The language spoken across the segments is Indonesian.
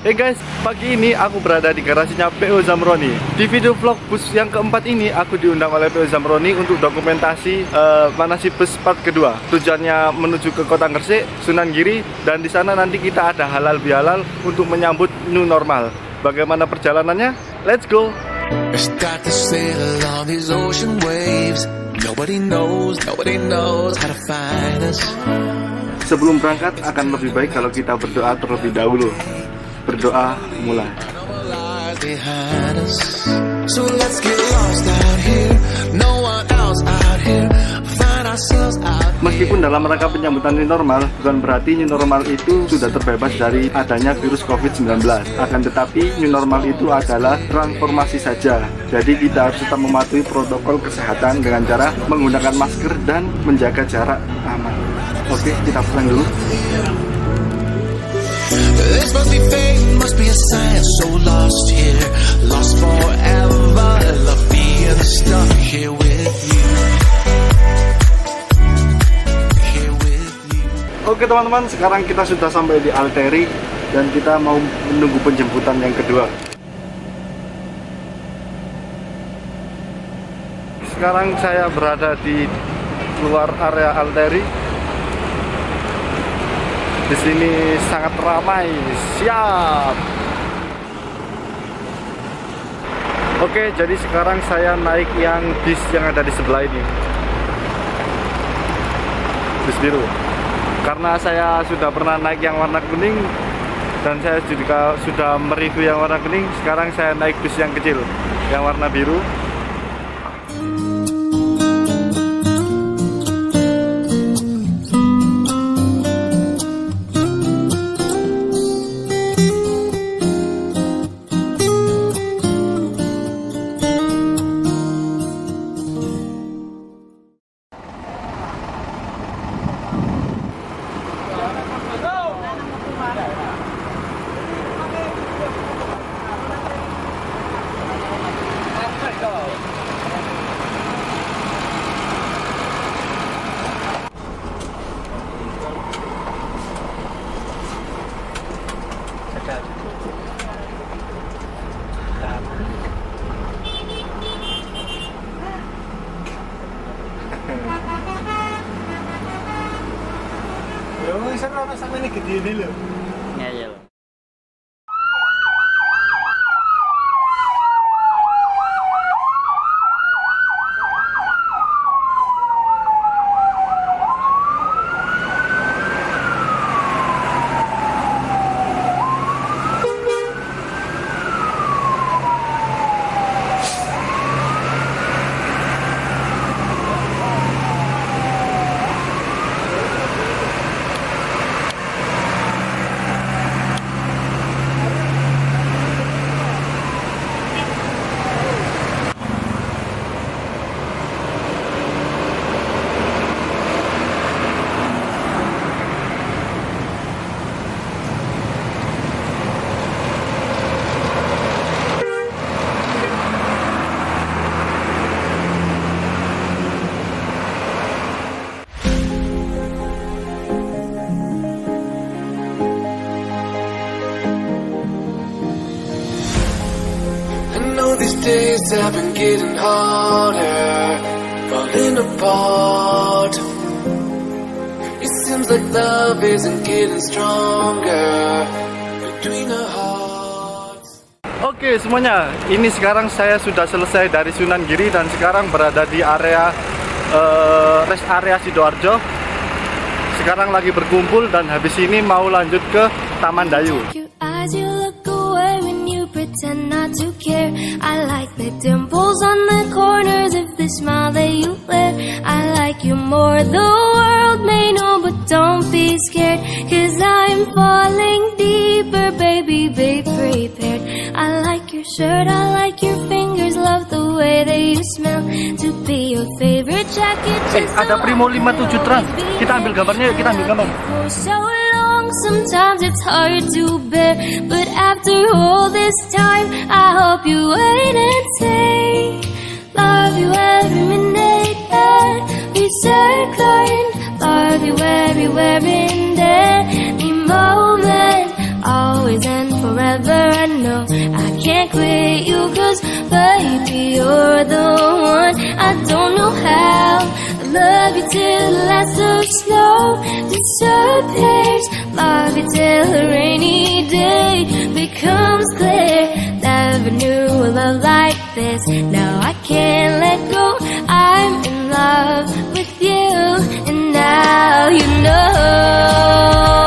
Hey guys, pagi ini aku berada di garasinya PO Zamroni. Di video vlog bus yang keempat ini, aku diundang oleh PO Zamroni untuk dokumentasi manasik bus part kedua. Tujuannya menuju ke Kota Gresik, Sunan Giri, dan di sana nanti kita ada halal bihalal untuk menyambut new normal. Bagaimana perjalanannya? Let's go! Sebelum berangkat akan lebih baik kalau kita berdoa terlebih dahulu. Berdoa mulai. Meskipun dalam rangka penyambutan new normal, bukan berarti new normal itu sudah terbebas dari adanya virus COVID-19. Akan tetapi new normal itu adalah transformasi saja. Jadi kita harus tetap mematuhi protokol kesehatan dengan cara menggunakan masker dan menjaga jarak aman. Oke, kita pulang dulu. This must be fate, must be a sign. So lost here, lost forever. Love being stuck here with you. Here with you. Oke teman-teman, sekarang kita sudah sampai di Alteri dan kita mau menunggu penjemputan yang kedua. Sekarang saya berada di luar area Alteri. Di sini sangat ramai. Siap. Oke, jadi sekarang saya naik yang bis yang ada di sebelah ini. Bis biru. Karena saya sudah pernah naik yang warna kuning dan saya juga sudah mereview yang warna kuning, sekarang saya naik bis yang kecil, yang warna biru. Sana sama ini gede ini loh. Iya. These days have been getting harder, falling apart. It seems like love isn't getting stronger between our hearts. Oke semuanya, ini sekarang saya sudah selesai dari Sunan Giri dan sekarang berada di area rest area Sidoarjo. Sekarang lagi berkumpul dan habis ini mau lanjut ke Taman Dayu. Pretend not to care. I like the dimples on the corners of the smile that you wear. I like you more, the world may know, but don't be scared, 'cause I'm falling deeper, baby, be prepared. I like your shirt, I like your fingers, love the way that you smell. To be your favorite jacket. Ada Primo 57 Trans. Kita ambil gambarnya, kita ambil gambar. Sometimes it's hard to bear, but after all this time, I hope you wait and say, love you every minute, every second, love you everywhere in every moment, always. always and forever. I know I can't quit you, 'cause baby, you're the one. I don't know how I love you till the lights so slow disappears. Love you till a rainy day becomes clear. Never knew a love like this. Now I can't let go. I'm in love with you, and now you know.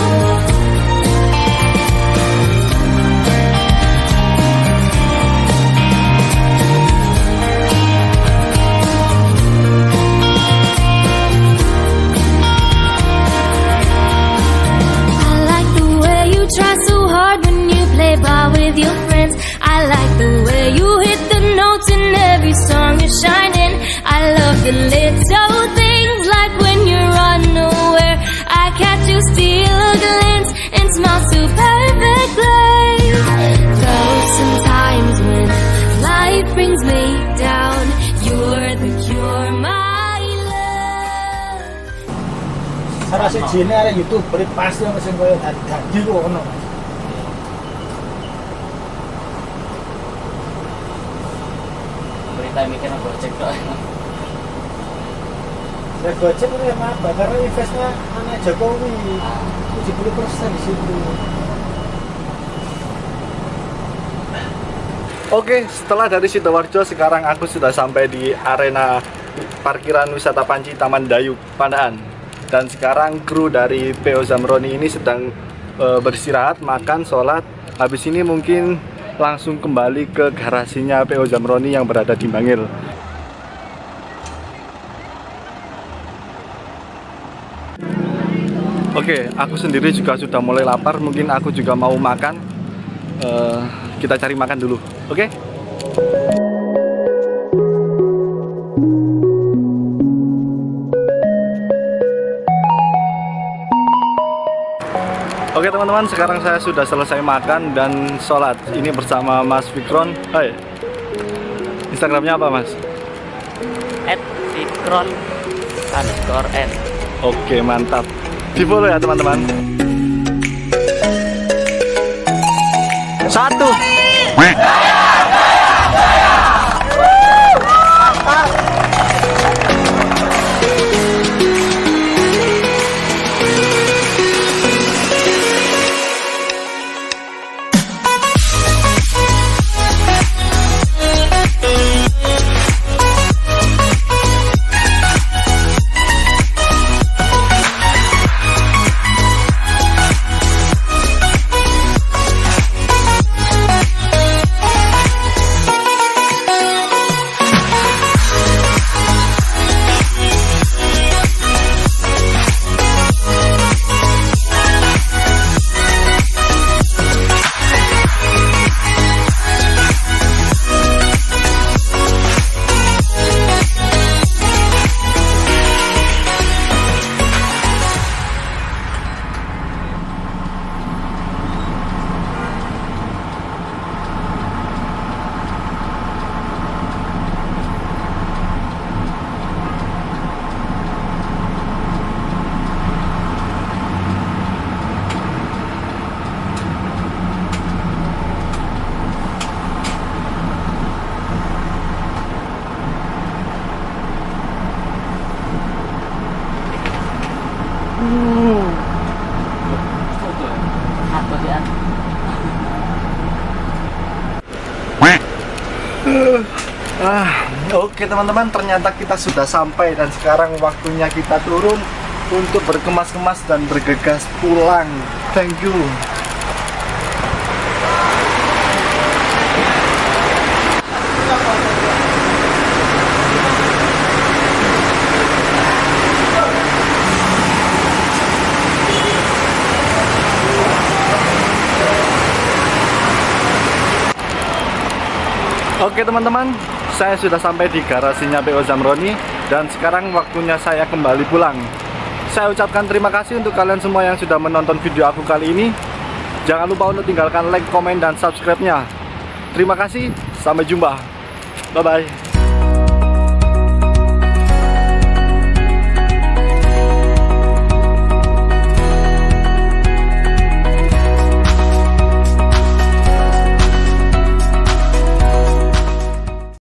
Try so hard when you play ball with your friends. I like the way you hit the notes in every song you're shining. I love the little things, like when you're unaware. I catch you steal a glance and smile so perfectly. Though sometimes when life brings me down, you're the cure, my love. Sarasi jene arek YouTube beri pasti ono sing koyo dadi kok ono. Berita mikir Gojek kok. Ya Gojek itu yang apa? Karena investnya anak Jokowi 70% di situ. Oke, setelah dari Sidoarjo, sekarang aku sudah sampai di arena parkiran wisata Panci Taman Dayu Pandaan. Dan sekarang kru dari PO Zamroni ini sedang beristirahat, makan, sholat. Habis ini mungkin langsung kembali ke garasinya PO Zamroni yang berada di Bangil. Oke, aku sendiri juga sudah mulai lapar. Mungkin aku juga mau makan. Kita cari makan dulu, oke? Oke teman-teman, sekarang saya sudah selesai makan dan sholat. Ini bersama Mas Fikron. Hai, Instagramnya apa Mas? @fikron_n. Oke, mantap. Di follow ya teman-teman. 1. Oke teman-teman, ternyata kita sudah sampai dan sekarang waktunya kita turun untuk berkemas-kemas dan bergegas pulang. Thank you. Oke teman-teman, saya sudah sampai di garasinya PO Zamroni dan sekarang waktunya saya kembali pulang. Saya ucapkan terima kasih untuk kalian semua yang sudah menonton video aku kali ini. Jangan lupa untuk tinggalkan like, komen, dan subscribe-nya. Terima kasih, sampai jumpa. Bye-bye.